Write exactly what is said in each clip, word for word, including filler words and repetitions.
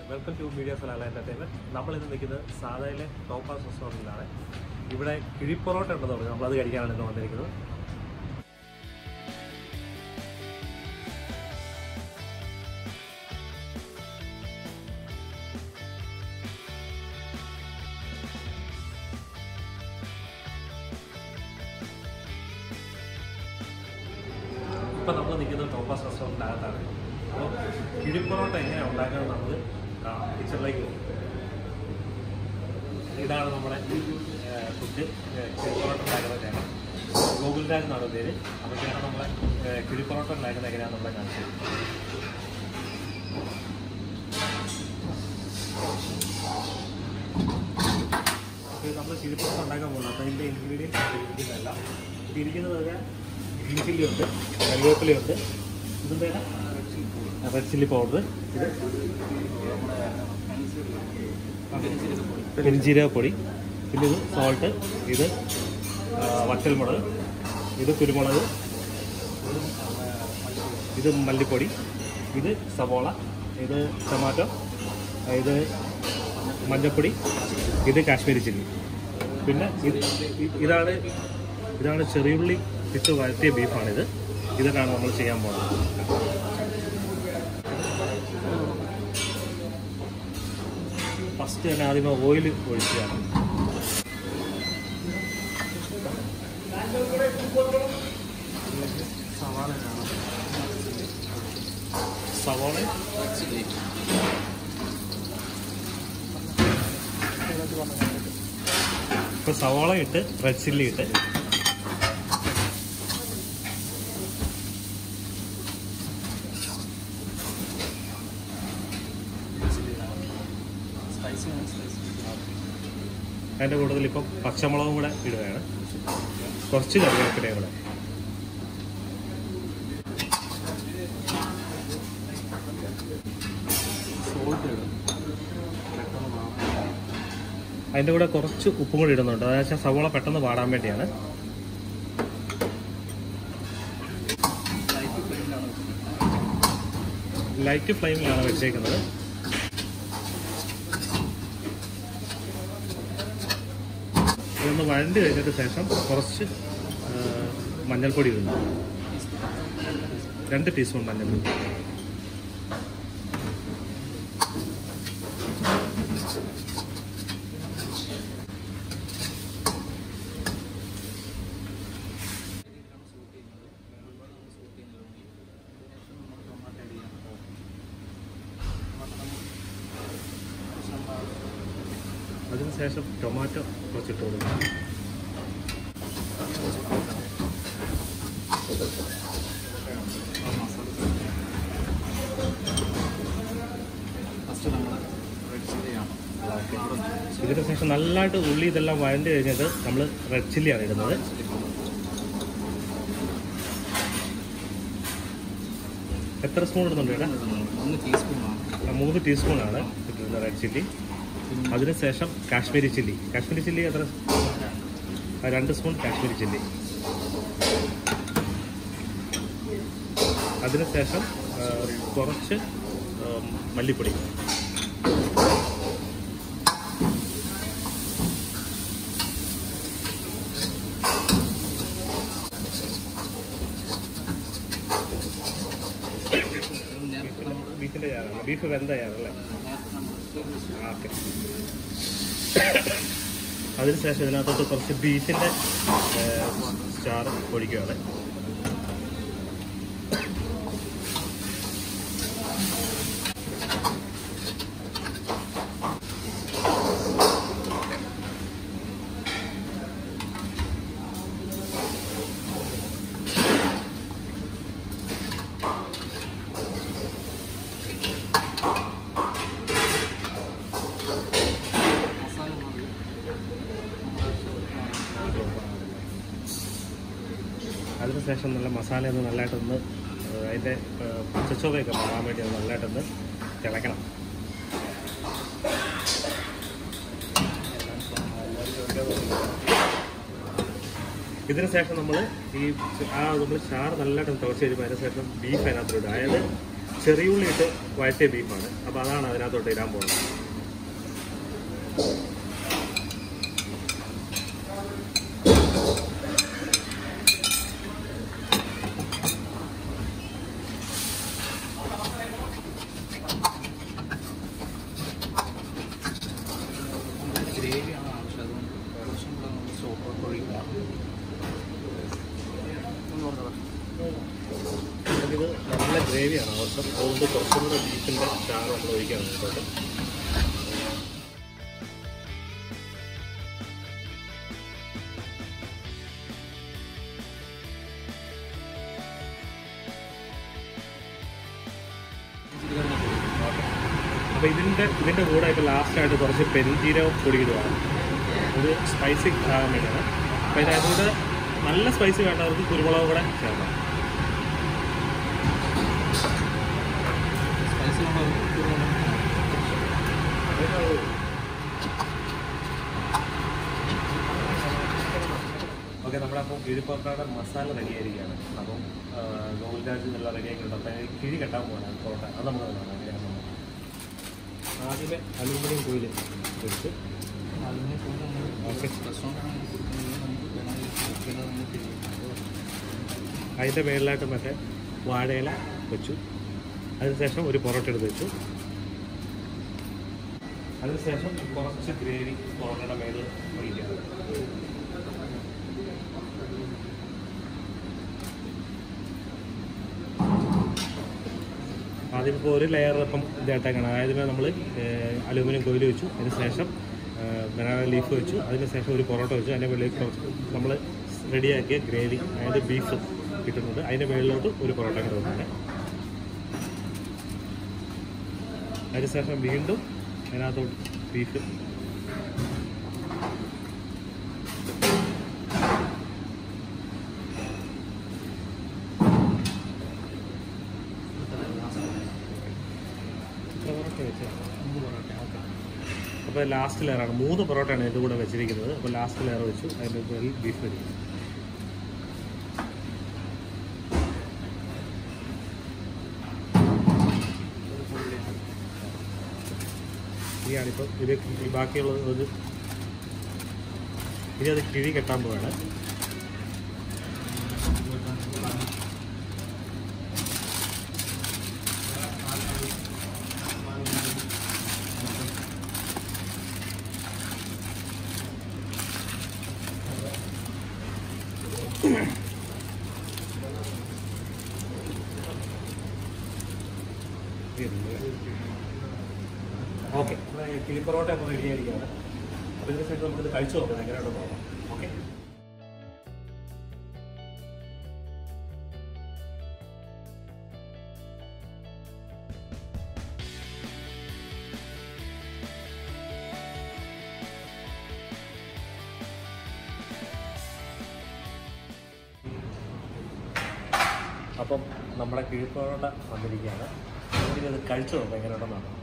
Welcome to Media Salalah Entertainment. നമ്മളിന്ന് നിൽക്കുന്നത് സാധയിലെ topaz റെസ്റ്റോറൻറ്റിലാണ്. ഇവിടെ കിഴിപ്പൊറോട്ട ഉണ്ടെന്ന് പറഞ്ഞു. നമ്മളത് കഴിക്കാനാണ് ഇന്ന് വന്നിരിക്കുന്നത്. ഇപ്പം നമ്മൾ നിൽക്കുന്നത് ടോപ്പാസ് റെസ്റ്റോറൻറ്റിനകത്താണ്. അപ്പോൾ കിഴിപ്പൊറോട്ട എങ്ങനെയാണ് ഉണ്ടാക്കുന്നത് നമുക്ക് കിച്ചണിലേക്ക് പോകും. ഇതാണ് നമ്മുടെ ഫുഡ്. കിഴിപ്പൊറോട്ട ഉണ്ടാക്കുന്ന ചേട്ടൻ ഗോകുൽ രാജ് എന്നാണ് പേര്. അപ്പോൾ ചേട്ടൻ നമ്മളെ കിഴിപ്പൊറോട്ട ഉണ്ടാക്കുന്നത് എങ്ങനെയാണെന്ന് നമ്മളെ കാണിച്ചു. അപ്പോൾ നമ്മൾ കിഴിപ്പൊറോട്ട ഉണ്ടാക്കാൻ പോകുന്നത്. അപ്പോൾ ഇതിൻ്റെ ഇൻഗ്രീഡിയൻസ് ഇരിക്കുന്നതല്ല. ഇത് ഇരിക്കുന്നത് ഗ്രീൻ ചില്ലി ഉണ്ട്, കറിവേപ്പിലയുണ്ട്, ഇതിൻ്റെ റെഡ് ചില്ലി പൗഡർ, ഇത് പെരുംജീരകപ്പൊടി, പിന്നെ ഇത് സോൾട്ട്, ഇത് വറ്റൽമുളക്, ഇത് കുരുമുളക്, ഇത് മല്ലിപ്പൊടി, ഇത് സവോള, ഇത് ടൊമാറ്റോ, ഇത് മഞ്ഞൾപ്പൊടി, ഇത് കാശ്മീരി ചില്ലി, പിന്നെ ഇത് ഇതാണ് ഇതാണ് ചെറിയുള്ളി ഇട്ട് വഴറ്റിയ ബീഫാണിത്. ഇതൊക്കെയാണ് നമ്മൾ ചെയ്യാൻ പോകുന്നത്. ഫസ്റ്റ് തന്നെ ആദ്യമേ ഓയിൽ ഒഴിക്കുകയാണ്. സവാള സവാള ഇപ്പോൾ സവാള ഇട്ട് റെഡ് ചില്ലി ഇട്ട് അതിൻ്റെ കൂടുതൽ ഇപ്പം പച്ചമുളകും കൂടെ ഇടുകയാണ്. കുറച്ച് കറിവേപ്പിലയും കൂടെ. അതിൻ്റെ കൂടെ കുറച്ച് ഉപ്പും കൂടി ഇടുന്നുണ്ട്. അതായത് വെച്ചാൽ സവോള പെട്ടെന്ന് വാടാൻ വേണ്ടിയാണ്. ലൈറ്റ് ഫ്ലെയിമിലാണ് വെച്ചേക്കുന്നത്. ഇതൊന്ന് വഴണ്ടി കഴിഞ്ഞിട്ട് ശേഷം കുറച്ച് മഞ്ഞൾപ്പൊടി ഇടുന്നു. രണ്ട് ടീസ്പൂൺ മഞ്ഞൾപ്പൊടി. അതിനുശേഷം ടൊമാറ്റോ കുറച്ചിട്ട് കൊടുക്കും. ഇതിന് ശേഷം നല്ലതായിട്ട് ഉള്ളി ഇതെല്ലാം വഴണ്ട് കഴിഞ്ഞിട്ട് നമ്മൾ റെഡ് ചില്ലിയാണ് ഇടുന്നത്. എത്ര സ്പൂൺ ഇടുന്നുണ്ട് ഇവിടെ? മൂന്ന് ടീസ്പൂണാണ് ഇട്ടിരുന്നത് റെഡ് ചില്ലി. അതിനുശേഷം കാശ്മീരി ചില്ലി. കാശ്മീരി ചില്ലി എത്ര? രണ്ട് സ്പൂൺ കാശ്മീരി ചില്ലി. അതിനുശേഷം കുറച്ച് മല്ലിപ്പൊടി. ബീഫിൻ്റെ ചാറാണ്. ബീഫ് വെന്ത ചാറല്ലേ? ഓക്കെ. അതിനുശേഷം ഇതിനകത്തോട്ട് കുറച്ച് ബീഫിൻ്റെ ചാറ് ഒഴിക്കുകയാണ്. അതിനുശേഷം നല്ല മസാലയൊന്ന് നല്ലതായിട്ടൊന്ന് അതിൻ്റെ പച്ചച്ചോവയൊക്കെ മാറാൻ വേണ്ടി അത് നല്ലതായിട്ടൊന്ന് തിളയ്ക്കണം. ഇതിന് ശേഷം നമ്മൾ ഈ ആ നമ്മൾ ചാറ് നല്ലതായിട്ട് തിളച്ച് കഴിയുമ്പോൾ അതിന് ശേഷം ബീഫ് അതിനകത്ത് ഇടുക. അതായത് ചെറിയുള്ളി ഇട്ട് വഴറ്റിയ ബീഫാണ്. അപ്പോൾ അതാണ് അതിനകത്തോട്ട് ഇടാൻ പോകുന്നത്. ഇത് നല്ല ഗ്രേവിയാണ് ആവശ്യം. അതുകൊണ്ട് കുറച്ചും കൂടെ ബീഫിൻ്റെ ചാറ് നമ്മൾ ഒഴിക്കുകയാണ് കേട്ടോ. അപ്പോൾ ഇതിൻ്റെ ഇതിൻ്റെ കൂടെ ഇപ്പോൾ ലാസ്റ്റായിട്ട് കുറച്ച് പെരുംജീരകം പൊടി ഇടുകയാണ്. ഇത് സ്പൈസി ആകാൻ വേണ്ടിയാണ്. അപ്പോൾ ഇതിനകത്തോട് നല്ല സ്പൈസി വേണ്ടവർക്ക് കുരുമുളക് കൂടെ ചേർക്കാം. ഓക്കെ, നമ്മുടെ അപ്പോൾ കിഴിപ്പൊറോട്ടയുടെ മസാല റെഡിയായിരിക്കുകയാണ്. അപ്പം ഗോൾഡാജ് നല്ല റെഡിയാക്കിയിട്ടുണ്ട്. അപ്പം കിഴി കെട്ടാൻ പോകണം പൊറോട്ട. അത് നമുക്ക് കാണാം എങ്ങനെയാണ്. ആദ്യമേ അലൂമിനിയം കോയിൽ വെച്ച് അതിൻ്റെ മേളിലായിട്ട് മറ്റേ വാഴയില വെച്ചു. അതിനുശേഷം ഒരു പൊറോട്ട എടുത്ത് വെച്ചു. അതിനുശേഷം കുറച്ച് ഗ്രേവി പൊറോട്ടയുടെ മേളിൽ ഒഴിക്കുക. അതിപ്പോൾ ഒരു ലെയർ ഇപ്പം ഇതായിട്ടേക്കാണ്. അതായത് നമ്മൾ അലൂമിനിയം കോയിൽ വെച്ചു. അതിനുശേഷം ബനാന ലീഫ് വെച്ചു. അതിനുശേഷം ഒരു പൊറോട്ട വെച്ചു. അതിൻ്റെ മുകളിൽ കുറച്ച് നമ്മൾ റെഡിയാക്കിയ ഗ്രേവി, അതായത് ബീഫ് കിട്ടുന്നുണ്ട്. അതിൻ്റെ മുകളിലോട്ട് ഒരു പൊറോട്ട കൂടെ വെക്കുന്നത്. അതിനുശേഷം വീണ്ടും അതിനകത്തോട്ട് ബീഫ്. അപ്പോൾ ലാസ്റ്റ് ലെയറാണ്. മൂന്ന് പൊറോട്ടയാണ് ഇതിൻ്റെ കൂടെ വെച്ചിരിക്കുന്നത്. അപ്പോൾ ലാസ്റ്റ് ലെയർ വെച്ചു. അതിൻ്റെ മുകളിൽ ബീഫ് വരും. ഇനിയാണിപ്പോൾ ഇത് ബാക്കിയുള്ളത്. ഒരു ഇനി അത് കിഴി കെട്ടാൻ പോവാണ്. ഓക്കെ, കിളിപ്പൊറോട്ട അപ്പോൾ റെഡിയായിരിക്കുകയാണ്. അപ്പോൾ ഇതിന് ശേഷം നമുക്കിത് കഴിച്ചു നോക്കാം എങ്ങനെയാണെന്ന് നോക്കാം. ഓക്കെ, അപ്പം നമ്മുടെ കിഴിപ്പൊറോട്ട വന്നിരിക്കുകയാണ്. നമുക്കിത് കഴിച്ചു നോക്കാം എങ്ങനെയുണ്ടെന്ന് നോക്കാം.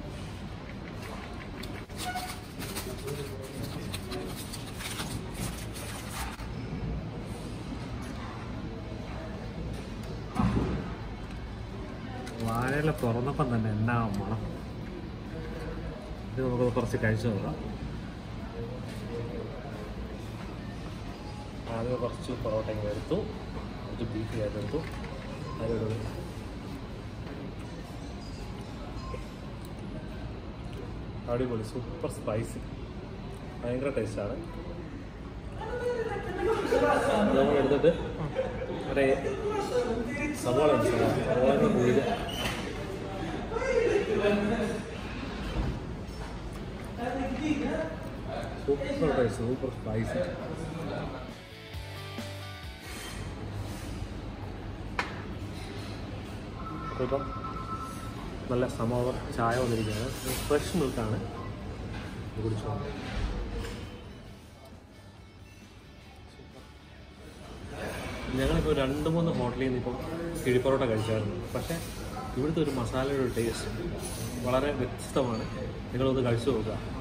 വാഴയില തുറന്നപ്പം തന്നെ എന്നാ മണം. ഇത് നമുക്ക് കുറച്ച് കഴിച്ചു നോക്കാം. ആദ്യം കുറച്ച് പൊറോട്ട ഇങ്ങനെ എടുത്തു, കുറച്ച് ബീഫ് ചേർത്തെടുത്തു. അതിലൊരു അടിപൊളി സൂപ്പർ സ്പൈസി, ഭയങ്കര ടേസ്റ്റാണ്. നമ്മൾ എടുത്തിട്ട് ഒരു സവാള സവാള കൂടി സൂപ്പർ ടേസ്റ്റ്, സൂപ്പർ സ്പൈസി. അപ്പോൾ ഇപ്പം നല്ല സമോവർ ചായ വന്നിരിക്കുകയാണ്. ഫ്രഷ് മിൽക്കാണ് കുടിച്ചോ. ഞങ്ങളിപ്പോൾ രണ്ട് മൂന്ന് ഹോട്ടലിൽ നിന്ന് ഇപ്പം കിഴിപ്പൊറോട്ട കഴിച്ചായിരുന്നു. പക്ഷേ ഇവിടുത്തെ ഒരു മസാലയുടെ ഒരു ടേസ്റ്റ് വളരെ വ്യത്യസ്തമാണ്. നിങ്ങളൊന്ന് കഴിച്ചു നോക്കുക.